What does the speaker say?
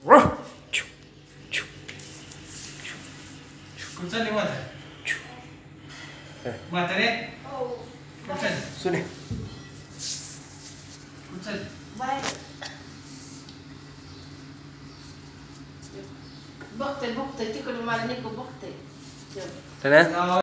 कुठं चालली म्हातारे? म्हातारे कुठं चालली? सुने कुठं चालली? बघते बघते तिकडे मला निघू बघते तर